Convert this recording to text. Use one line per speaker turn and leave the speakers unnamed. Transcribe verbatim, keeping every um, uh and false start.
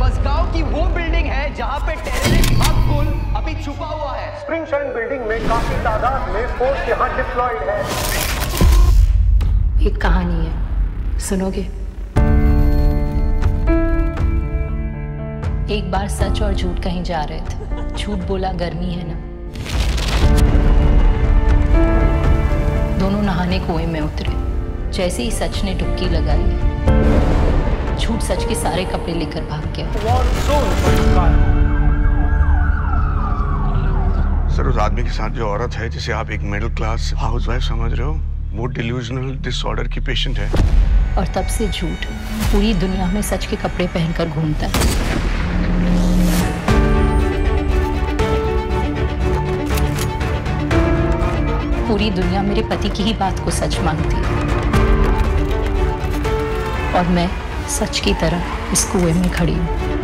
मस्गांव की वो बिल्डिंग है जहां पे टेररिस्ट मकबूल अभी छुपा हुआ है।
स्प्रिंगशाइन बिल्डिंग में काफी तादाद में फोर्स यहां डिप्लॉयड है।
एक कहानी है, सुनोगे? एक बार सच और झूठ कहीं जा रहे थे। झूठ बोला गर्मी है ना। दोनों नहाने कुएं में उतरे। जैसे ही सच ने डुबकी लगाई, झूठ सच के सारे कपड़े लेकर भाग गया।
सर, उस आदमी के साथ जो औरत है जिसे आप एक मिडिल क्लास हाउसवाइफ समझ रहे हो, वो डिल्यूजनल डिसऑर्डर की पेशेंट है।
और तब से झूठ पूरी दुनिया में सच के कपड़े पहनकर घूमता है। पूरी दुनिया मेरे पति की ही बात को सच मानती है और मैं सच की तरह इस कुएं में खड़ी हूँ।